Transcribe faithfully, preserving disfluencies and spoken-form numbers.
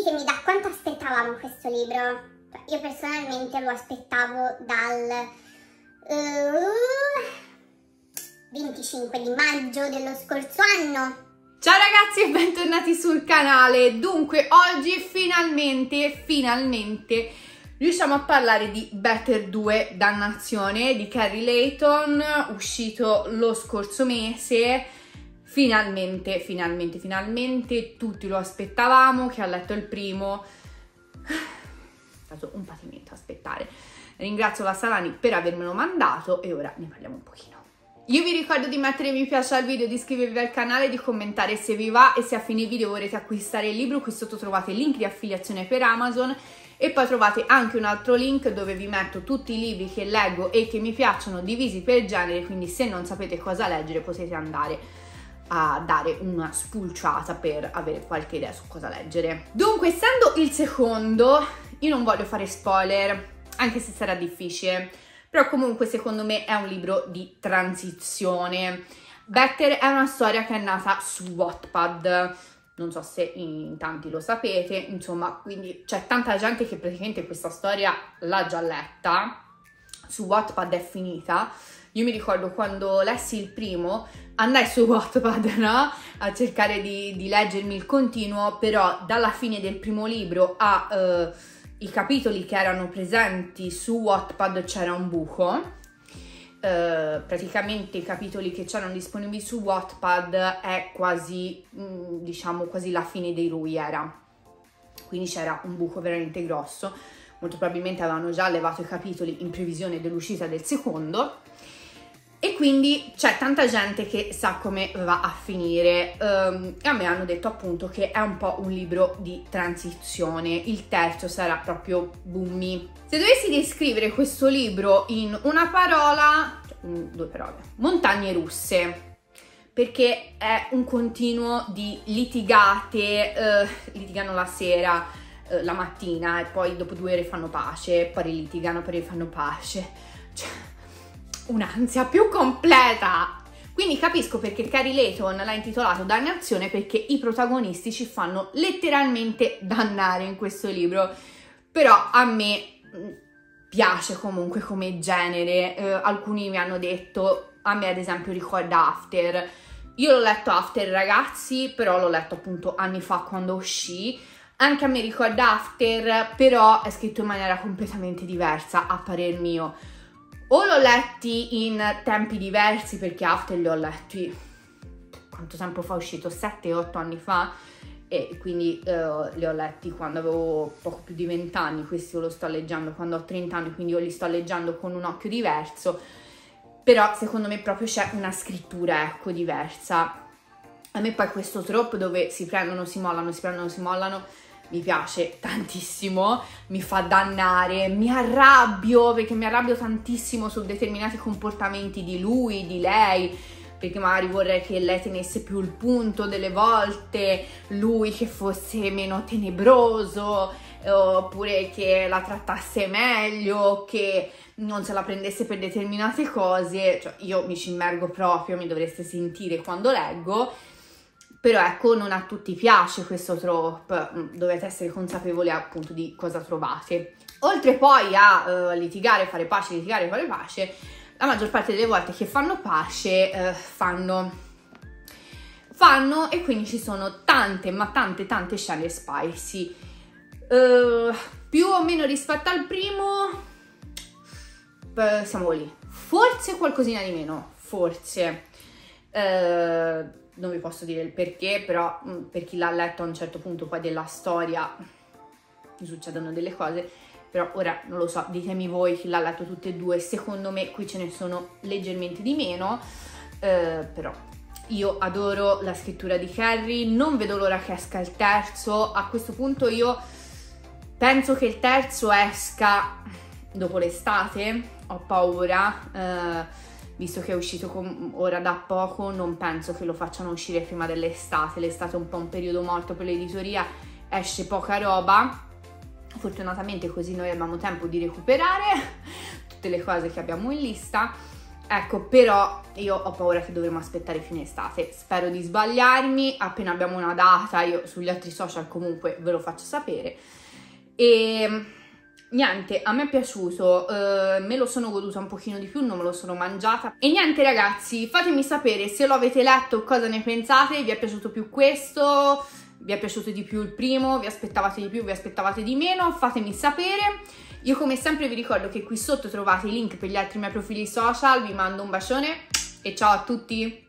ditemi da quanto aspettavamo questo libro. Io personalmente lo aspettavo dal uh, venticinque di maggio dello scorso anno. Ciao ragazzi e bentornati sul canale. Dunque oggi finalmente, finalmente riusciamo a parlare di Better due Dannazione di Carrie Layton, uscito lo scorso mese. Finalmente, finalmente, finalmente tutti lo aspettavamo. Chi ha letto il primo è stato un patimento aspettare. Ringrazio la Salani per avermelo mandato e ora ne parliamo un pochino. Io vi ricordo di mettere mi piace al video, di iscrivervi al canale, di commentare se vi va e se a fine video volete acquistare il libro. Qui sotto trovate il link di affiliazione per Amazon e poi trovate anche un altro link dove vi metto tutti i libri che leggo e che mi piacciono divisi per genere, quindi se non sapete cosa leggere potete andare a dare una spulciata per avere qualche idea su cosa leggere. Dunque, essendo il secondo, io non voglio fare spoiler, anche se sarà difficile, però comunque secondo me è un libro di transizione. Better è una storia che è nata su Wattpad, non so se in tanti lo sapete, insomma, quindi c'è tanta gente che praticamente questa storia l'ha già letta, su Wattpad è finita. Io mi ricordo quando lessi il primo, andai su Wattpad, no? A cercare di, di leggermi il continuo, però dalla fine del primo libro a... Uh, i capitoli che erano presenti su Wattpad c'era un buco. Uh, praticamente i capitoli che c'erano disponibili su Wattpad è quasi, mh, diciamo, quasi la fine dei lui era. Quindi c'era un buco veramente grosso. Molto probabilmente avevano già levato i capitoli in previsione dell'uscita del secondo. E quindi c'è tanta gente che sa come va a finire, um, e a me hanno detto appunto che è un po' un libro di transizione. Il terzo sarà proprio boomy. Se dovessi descrivere questo libro in una parola, cioè, due parole, montagne russe, perché è un continuo di litigate, uh, litigano la sera, uh, la mattina e poi dopo due ore fanno pace, poi litigano, poi fanno pace, cioè un'ansia più completa. Quindi capisco perché Carrie Layton l'ha intitolato Dannazione, perché i protagonisti ci fanno letteralmente dannare in questo libro. Però a me piace comunque come genere. Eh, alcuni mi hanno detto, a me ad esempio ricorda After. Io l'ho letto After ragazzi, però l'ho letto appunto anni fa quando uscì. Anche a me ricorda After, però è scritto in maniera completamente diversa a parer mio. O l'ho letti in tempi diversi, perché After li ho letti, quanto tempo fa è uscito? sette otto anni fa, e quindi uh, li ho letti quando avevo poco più di venti anni. Questo lo sto leggendo quando ho trenta anni, quindi io li sto leggendo con un occhio diverso, però secondo me proprio c'è una scrittura, ecco, diversa. A me poi questo trope dove si prendono, si mollano, si prendono, si mollano, mi piace tantissimo, mi fa dannare, mi arrabbio, perché mi arrabbio tantissimo su determinati comportamenti di lui, di lei, perché magari vorrei che lei tenesse più il punto delle volte, lui che fosse meno tenebroso, oppure che la trattasse meglio, che non se la prendesse per determinate cose. Cioè, io mi ci immergo proprio, mi dovreste sentire quando leggo. Però ecco, non a tutti piace questo trope, dovete essere consapevoli appunto di cosa trovate. Oltre poi a uh, litigare, fare pace, litigare, fare pace, la maggior parte delle volte che fanno pace uh, fanno, fanno e quindi ci sono tante, ma tante, tante scene spicy. Uh, più o meno rispetto al primo, uh, siamo lì. Forse qualcosina di meno, forse. Uh, Non vi posso dire il perché, però per chi l'ha letto a un certo punto poi della storia mi succedono delle cose, però ora non lo so, ditemi voi chi l'ha letto tutte e due. Secondo me qui ce ne sono leggermente di meno, eh, però io adoro la scrittura di Carrie, non vedo l'ora che esca il terzo. A questo punto io penso che il terzo esca dopo l'estate, ho paura, eh, visto che è uscito ora da poco, non penso che lo facciano uscire prima dell'estate. L'estate è un po' un periodo morto per l'editoria, esce poca roba. Fortunatamente così noi abbiamo tempo di recuperare tutte le cose che abbiamo in lista. ecco, però io ho paura che dovremo aspettare fine estate, spero di sbagliarmi, appena abbiamo una data io sugli altri social comunque ve lo faccio sapere. E niente, a me è piaciuto, eh, me lo sono goduta un pochino di più, non me lo sono mangiata. E niente ragazzi, fatemi sapere se lo avete letto, cosa ne pensate, vi è piaciuto più questo, vi è piaciuto di più il primo, vi aspettavate di più, vi aspettavate di meno, fatemi sapere. Io come sempre vi ricordo che qui sotto trovate i link per gli altri miei profili social, vi mando un bacione e ciao a tutti!